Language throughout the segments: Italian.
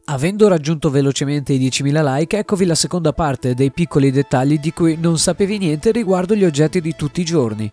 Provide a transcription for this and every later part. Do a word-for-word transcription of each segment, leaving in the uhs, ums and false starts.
Avendo raggiunto velocemente i diecimila like, eccovi la seconda parte dei piccoli dettagli di cui non sapevi niente riguardo gli oggetti di tutti i giorni.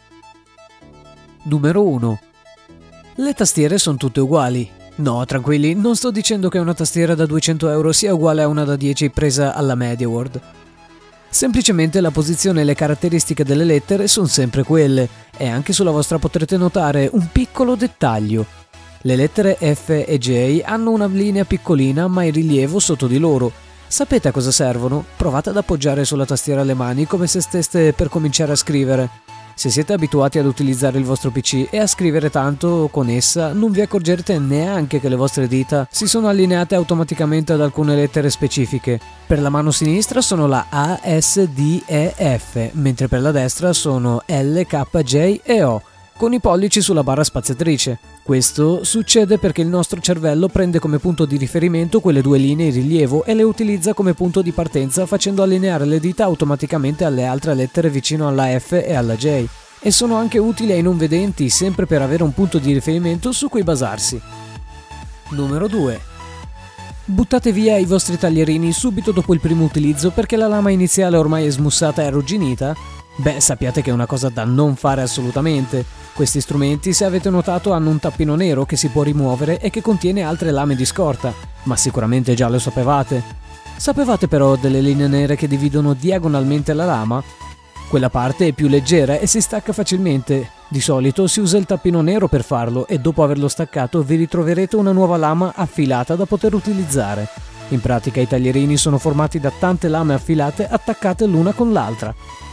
Numero uno. Le tastiere sono tutte uguali. No, tranquilli, non sto dicendo che una tastiera da duecento euro sia uguale a una da dieci presa alla MediaWorld. Semplicemente la posizione e le caratteristiche delle lettere sono sempre quelle, e anche sulla vostra potrete notare un piccolo dettaglio. Le lettere F e J hanno una linea piccolina ma in rilievo sotto di loro. Sapete a cosa servono? Provate ad appoggiare sulla tastiera le mani come se steste per cominciare a scrivere. Se siete abituati ad utilizzare il vostro P C e a scrivere tanto con essa, non vi accorgerete neanche che le vostre dita si sono allineate automaticamente ad alcune lettere specifiche. Per la mano sinistra sono la A, S, D, E, F, mentre per la destra sono L, K, J e O, con i pollici sulla barra spaziatrice. Questo succede perché il nostro cervello prende come punto di riferimento quelle due linee in rilievo e le utilizza come punto di partenza, facendo allineare le dita automaticamente alle altre lettere vicino alla F e alla J. E sono anche utili ai non vedenti, sempre per avere un punto di riferimento su cui basarsi. Numero due. Buttate via i vostri taglierini subito dopo il primo utilizzo perché la lama iniziale ormai è smussata e arrugginita? Beh, sappiate che è una cosa da non fare assolutamente. Questi strumenti, se avete notato, hanno un tappino nero che si può rimuovere e che contiene altre lame di scorta, ma sicuramente già lo sapevate. Sapevate però delle linee nere che dividono diagonalmente la lama? Quella parte è più leggera e si stacca facilmente. Di solito si usa il tappino nero per farlo e dopo averlo staccato vi ritroverete una nuova lama affilata da poter utilizzare. In pratica i taglierini sono formati da tante lame affilate attaccate l'una con l'altra.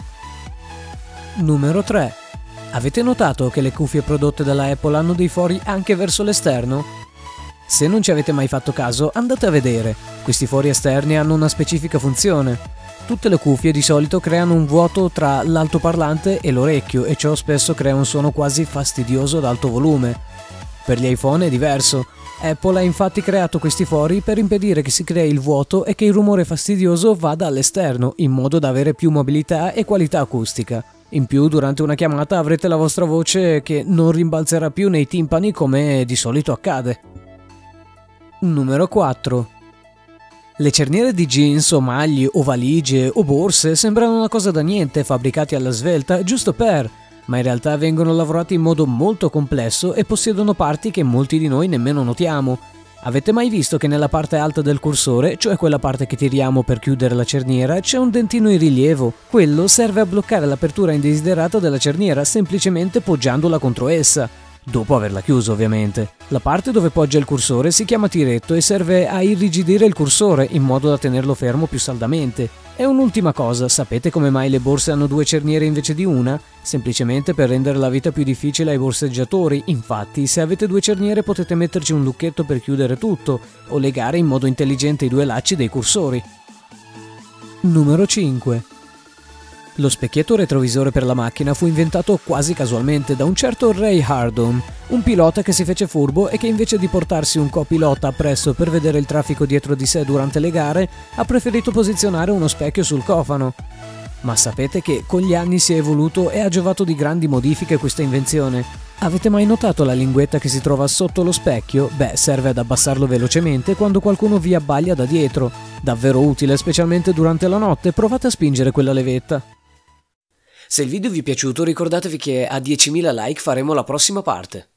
Numero tre. Avete notato che le cuffie prodotte dalla Apple hanno dei fori anche verso l'esterno? Se non ci avete mai fatto caso, andate a vedere. Questi fori esterni hanno una specifica funzione. Tutte le cuffie di solito creano un vuoto tra l'altoparlante e l'orecchio e ciò spesso crea un suono quasi fastidioso ad alto volume. Per gli iPhone è diverso. Apple ha infatti creato questi fori per impedire che si crei il vuoto e che il rumore fastidioso vada all'esterno, in modo da avere più mobilità e qualità acustica. In più, durante una chiamata avrete la vostra voce che non rimbalzerà più nei timpani come di solito accade. Numero quattro. Le cerniere di jeans o maglie o valigie o borse sembrano una cosa da niente, fabbricati alla svelta giusto per, ma in realtà vengono lavorati in modo molto complesso e possiedono parti che molti di noi nemmeno notiamo. Avete mai visto che nella parte alta del cursore, cioè quella parte che tiriamo per chiudere la cerniera, c'è un dentino in rilievo? Quello serve a bloccare l'apertura indesiderata della cerniera semplicemente poggiandola contro essa, dopo averla chiusa ovviamente. La parte dove poggia il cursore si chiama tiretto e serve a irrigidire il cursore in modo da tenerlo fermo più saldamente. E un'ultima cosa, sapete come mai le borse hanno due cerniere invece di una? Semplicemente per rendere la vita più difficile ai borseggiatori. Infatti, se avete due cerniere potete metterci un lucchetto per chiudere tutto o legare in modo intelligente i due lacci dei cursori. Numero cinque. Lo specchietto retrovisore per la macchina fu inventato quasi casualmente da un certo Ray Hardon, un pilota che si fece furbo e che invece di portarsi un copilota appresso per vedere il traffico dietro di sé durante le gare, ha preferito posizionare uno specchio sul cofano. Ma sapete che con gli anni si è evoluto e ha giovato di grandi modifiche questa invenzione. Avete mai notato la linguetta che si trova sotto lo specchio? Beh, serve ad abbassarlo velocemente quando qualcuno vi abbaglia da dietro. Davvero utile, specialmente durante la notte, provate a spingere quella levetta. Se il video vi è piaciuto ricordatevi che a diecimila like faremo la prossima parte.